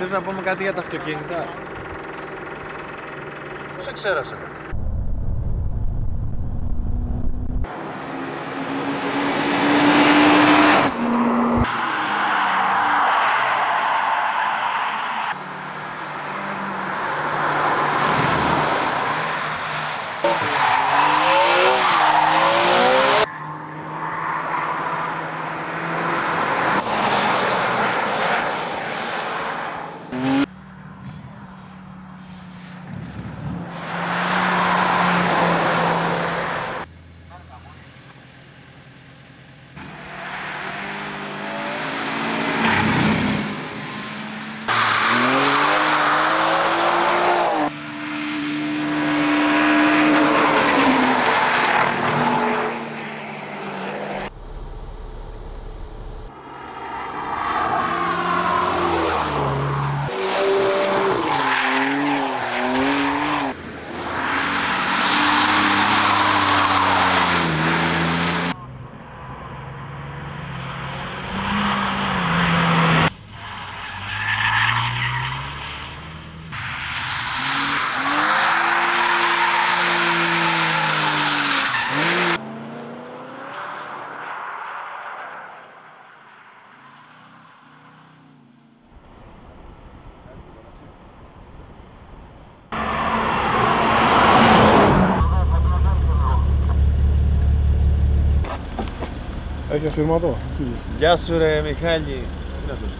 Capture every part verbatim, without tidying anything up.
Θες να πούμε κάτι για τα αυτοκίνητα? Σε ξέρασα. Έχει ασύρματο. Γεια σου ρε Μιχάλη. Είναι αυτός.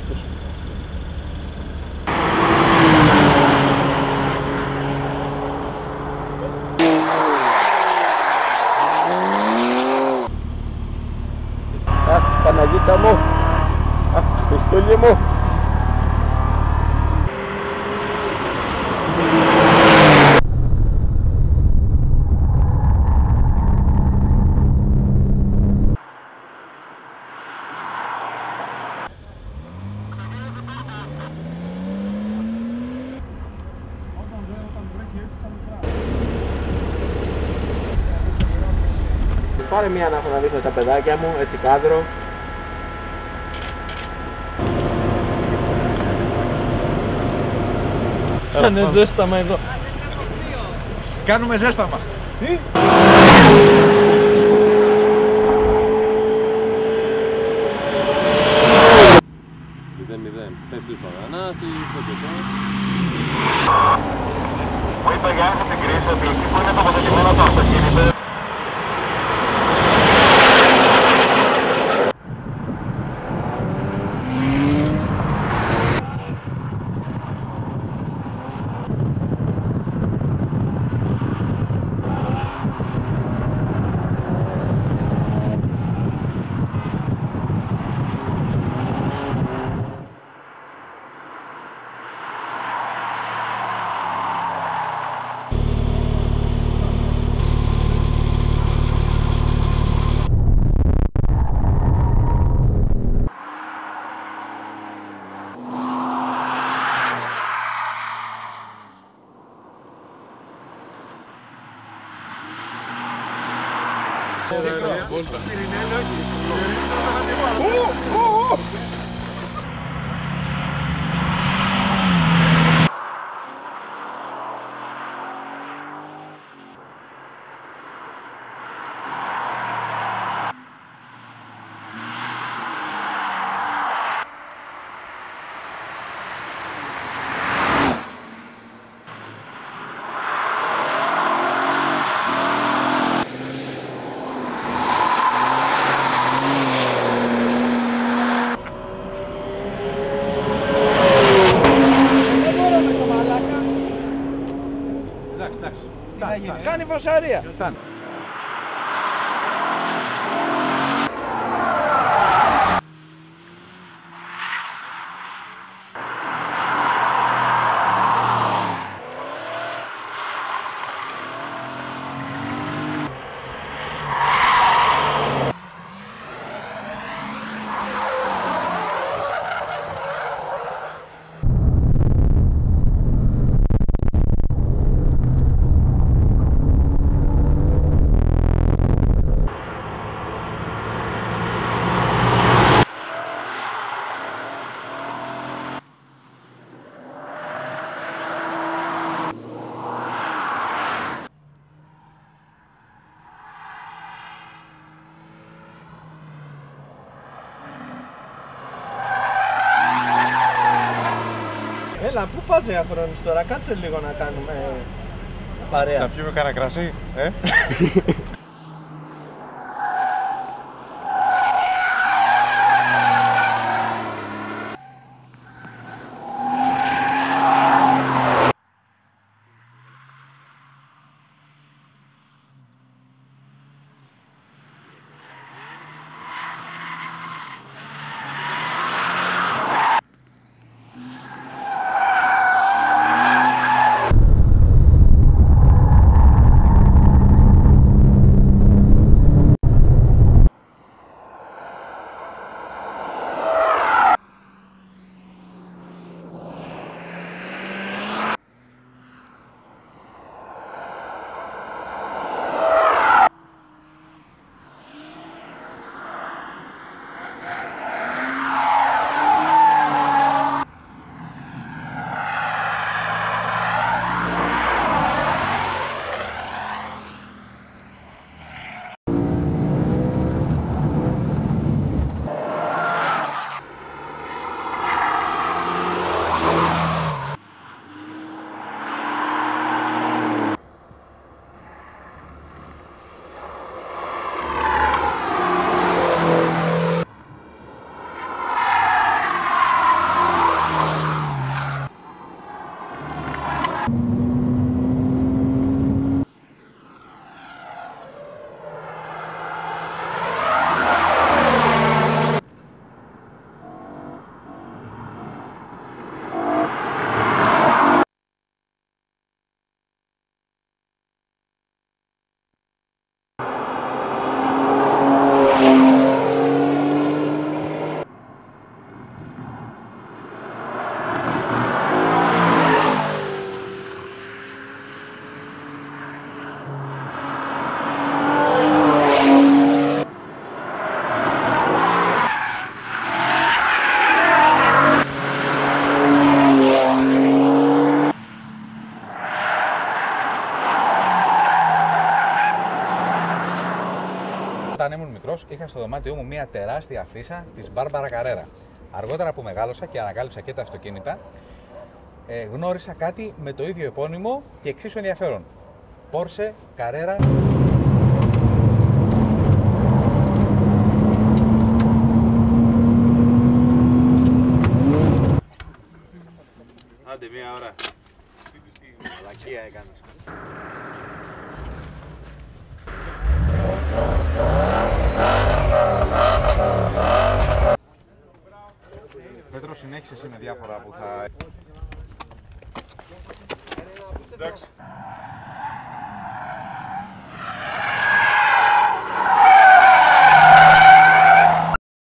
Αχ, Παναγίτσα μου. Αχ, Χριστούλη μου. Πάρε μία να έχω να δείχνω στα παιδάκια μου, έτσι κάδρο. Κάνε ζέσταμα εδώ. Κάνουμε ζέσταμα. Τι? Μηδέν μηδέν. Πες του Σαγανάση, στο κετό. Μου είπε ο Γιάννης από την κρίση ότι εκεί που είναι τοποθετημένο το αυτοκίνητο. Κάνει φασαρία. Έλα, πού πας για χρόνους τώρα, κάτσε λίγο να κάνουμε παρέα. Να πιούμε κανένα κρασί, ε? Όταν ήμουν μικρός, είχα στο δωμάτιό μου μια τεράστια αφίσα της Μπάρμπαρα Καρέρα. Αργότερα που μεγάλωσα και ανακάλυψα και τα αυτοκίνητα, ε, γνώρισα κάτι με το ίδιο επώνυμο και εξίσου ενδιαφέρον. Porsche Carrera. Άντε μία ώρα. Μαλακία έκανες. Πέτρο, συνέχισε εσύ με διάφορα που θα... Εντάξει.